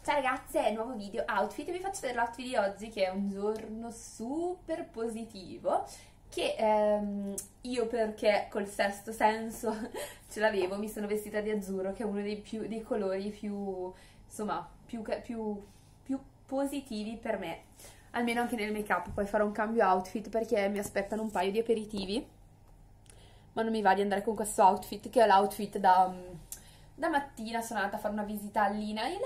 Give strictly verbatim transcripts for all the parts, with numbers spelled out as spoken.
Ciao ragazze, nuovo video outfit e vi faccio vedere l'outfit di oggi che è un giorno super positivo che ehm, io perché col sesto senso ce l'avevo, mi sono vestita di azzurro che è uno dei, più, dei colori più, insomma, più, più, più positivi per me, almeno anche nel make up. Poi farò un cambio outfit perché mi aspettano un paio di aperitivi, ma non mi va di andare con questo outfit che è l'outfit da, da mattina. Sono andata a fare una visita all'E Nail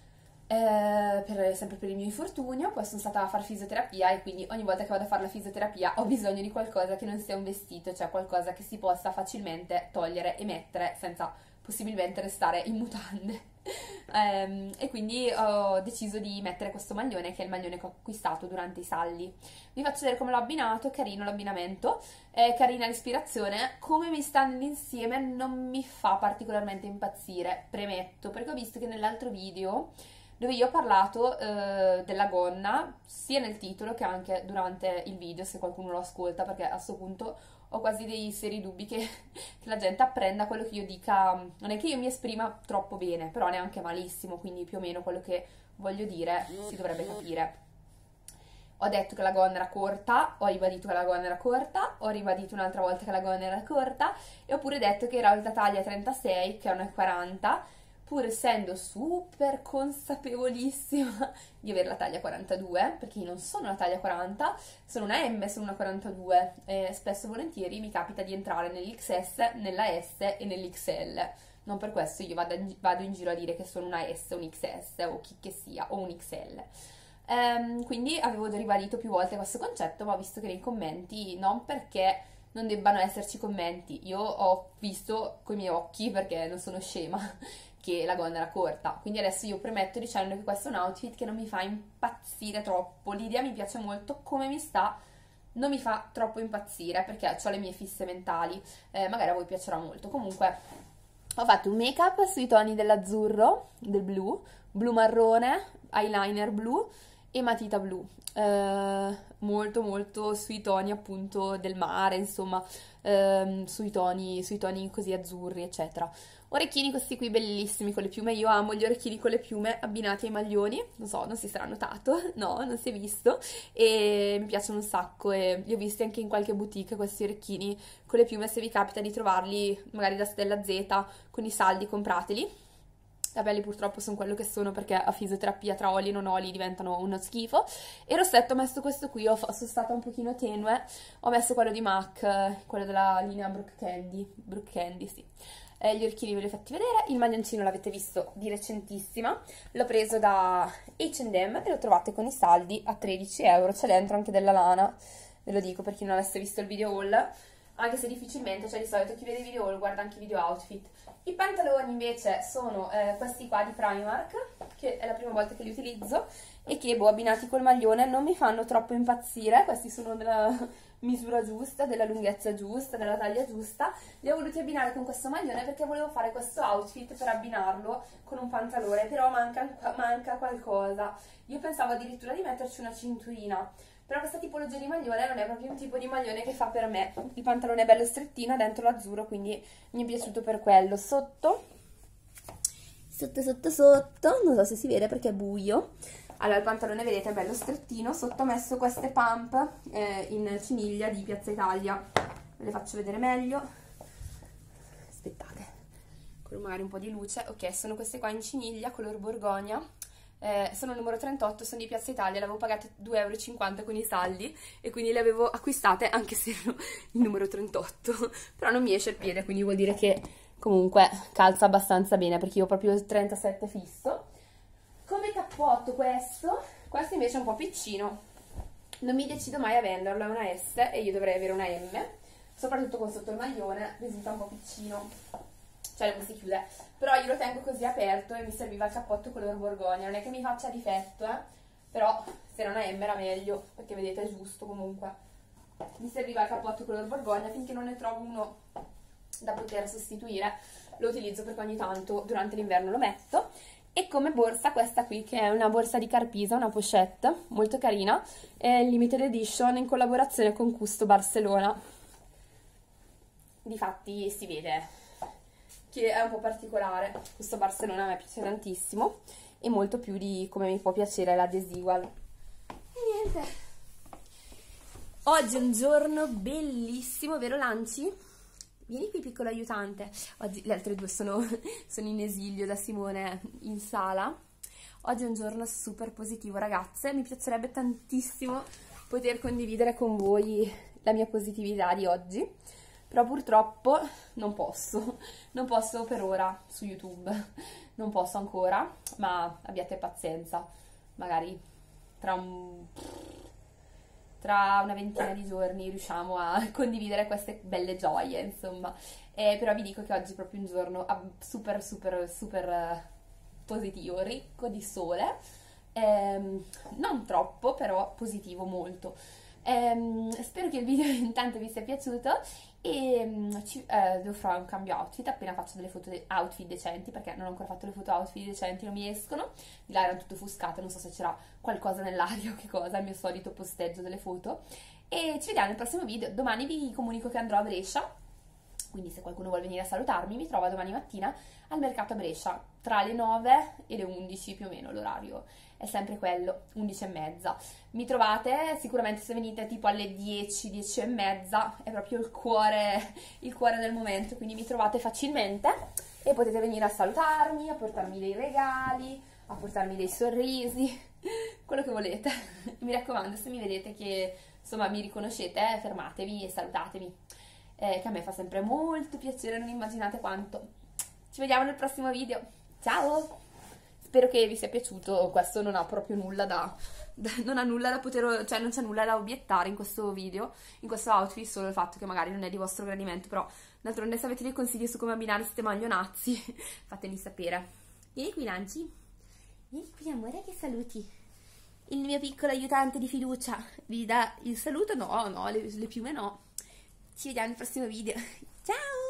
Eh, per, sempre per il mio infortunio. Poi sono stata a fare fisioterapia e quindi ogni volta che vado a fare la fisioterapia ho bisogno di qualcosa che non sia un vestito, cioè qualcosa che si possa facilmente togliere e mettere senza possibilmente restare in mutande. ehm, e quindi ho deciso di mettere questo maglione, che è il maglione che ho acquistato durante i saldi. Vi faccio vedere come l'ho abbinato. Carino l'abbinamento, è carina l'ispirazione. Come mi stanno insieme non mi fa particolarmente impazzire, premetto, perché ho visto che nell'altro video dove io ho parlato eh, della gonna, sia nel titolo che anche durante il video, se qualcuno lo ascolta, perché a questo punto ho quasi dei seri dubbi che, che la gente apprenda quello che io dica. Non è che io mi esprima troppo bene, però neanche malissimo, quindi più o meno quello che voglio dire si dovrebbe capire. Ho detto che la gonna era corta, ho ribadito che la gonna era corta, ho ribadito un'altra volta che la gonna era corta, e ho pure detto che era alta taglia trentasei, che è uno e quaranta, pur essendo super consapevolissima di avere la taglia quarantadue, perché io non sono una taglia quaranta, sono una M, sono una quarantadue, e spesso e volentieri mi capita di entrare nell'X S, nella S e nell'X L. Non per questo io vado, vado in giro a dire che sono una S, un X S o chi che sia, o un X L. Um, quindi avevo ribadito più volte questo concetto, ma ho visto che nei commenti, non perché non debbano esserci commenti, io ho visto coi miei occhi, perché non sono scema, che la gonna era corta. Quindi adesso io premetto dicendo che questo è un outfit che non mi fa impazzire troppo. L'idea mi piace molto, come mi sta non mi fa troppo impazzire perché ho le mie fisse mentali, eh, magari a voi piacerà molto. Comunque ho fatto un make up sui toni dell'azzurro, del blu, blu marrone, eyeliner blu e matita blu, eh, molto molto sui toni appunto del mare, insomma, ehm, sui toni, sui toni così azzurri eccetera. Orecchini questi qui bellissimi con le piume, io amo gli orecchini con le piume abbinati ai maglioni, non so, non si sarà notato, no, non si è visto, e mi piacciono un sacco e li ho visti anche in qualche boutique questi orecchini con le piume. Se vi capita di trovarli magari da Stella Z con i saldi, comprateli. Capelli purtroppo sono quello che sono perché a fisioterapia tra oli e non oli diventano uno schifo. E rossetto ho messo questo qui, ho, sono stata un pochino tenue, ho messo quello di MAC, quello della linea Brooke Candy, Brooke Candy, sì. Eh, gli orecchini ve li ho fatti vedere, il maglioncino l'avete visto di recentissima, l'ho preso da acca and emme e lo trovate con i saldi a tredici euro, c'è dentro anche della lana, ve lo dico per chi non avesse visto il video haul, anche se difficilmente, cioè di solito chi vede i video haul guarda anche i video outfit. I pantaloni invece sono eh, questi qua di Primark, che è la prima volta che li utilizzo e che, boh, abbinati col maglione non mi fanno troppo impazzire. Questi sono della misura giusta, della lunghezza giusta, della taglia giusta. Li ho voluti abbinare con questo maglione perché volevo fare questo outfit per abbinarlo con un pantalone, però manca, manca qualcosa. Io pensavo addirittura di metterci una cinturina, però questa tipologia di maglione non è proprio un tipo di maglione che fa per me. Il pantalone è bello strettino, dentro l'azzurro, quindi mi è piaciuto per quello. Sotto, sotto, sotto, sotto, non so se si vede perché è buio. Allora, il pantalone, vedete, è bello strettino. Sotto ho messo queste pump eh, in ciniglia di Piazza Italia. Ve le faccio vedere meglio. Aspettate, con magari un po' di luce. Ok, sono queste qua in ciniglia, color borgogna. Eh, sono il numero trentotto, sono di Piazza Italia, le avevo pagate due e cinquanta euro con i saldi e quindi le avevo acquistate anche se ero il numero trentotto, però non mi esce il piede, quindi vuol dire che comunque calza abbastanza bene perché io ho proprio il trentasette fisso. Come cappotto questo, questo invece è un po' piccino, non mi decido mai a venderlo, è una S e io dovrei avere una M, soprattutto con sotto il maglione risulta un po' piccino, cioè non si chiude, però io lo tengo così aperto e mi serviva il cappotto color borgogna. Non è che mi faccia difetto, eh, però se era una M era meglio, perché vedete è giusto comunque. Mi serviva il cappotto color borgogna, finché non ne trovo uno da poter sostituire lo utilizzo perché ogni tanto durante l'inverno lo metto. E come borsa questa qui, che è una borsa di Carpisa, una pochette molto carina, è limited edition in collaborazione con Custo Barcellona. Difatti si vede che è un po' particolare, questo Barcellona a me piace tantissimo e molto più di come mi può piacere la Desigual. E niente, oggi è un giorno bellissimo, vero Lanci? Vieni qui piccolo aiutante. Oggi le altre due sono, sono in esilio da Simone in sala. Oggi è un giorno super positivo ragazze, mi piacerebbe tantissimo poter condividere con voi la mia positività di oggi, però purtroppo non posso, non posso per ora su YouTube, non posso ancora, ma abbiate pazienza, magari tra, un, tra una ventina di giorni riusciamo a condividere queste belle gioie, insomma, eh, però vi dico che oggi è proprio un giorno super super super positivo, ricco di sole, ehm, non troppo, però positivo molto. Um, spero che il video intanto vi sia piaciuto e um, ci, uh, devo fare un cambio outfit appena faccio delle foto de outfit decenti, perché non ho ancora fatto le foto outfit decenti, non mi escono, di là erano tutte offuscate, non so se c'era qualcosa nell'aria o che cosa, il mio solito posteggio delle foto, e ci vediamo nel prossimo video. Domani vi comunico che andrò a Brescia, quindi se qualcuno vuole venire a salutarmi mi trova domani mattina al mercato a Brescia tra le nove e le undici più o meno, l'orario è sempre quello, undici e mezza. Mi trovate sicuramente se venite tipo alle dieci, dieci e mezza, è proprio il cuore, il cuore del momento, quindi mi trovate facilmente e potete venire a salutarmi, a portarmi dei regali, a portarmi dei sorrisi, quello che volete. Mi raccomando, se mi vedete che insomma mi riconoscete, fermatevi e salutatemi, eh, che a me fa sempre molto piacere, non immaginate quanto. Ci vediamo nel prossimo video, ciao! Spero che vi sia piaciuto, questo non ha proprio nulla da, da non ha nulla da poter, cioè non c'è nulla da obiettare in questo video, in questo outfit, solo il fatto che magari non è di vostro gradimento, però d'altronde se avete dei consigli su come abbinare queste maglionazzi, fatemi sapere. Vieni qui Lanci, vieni qui amore che saluti. Il mio piccolo aiutante di fiducia vi dà il saluto, no, no, le, le piume no. Ci vediamo nel prossimo video, ciao!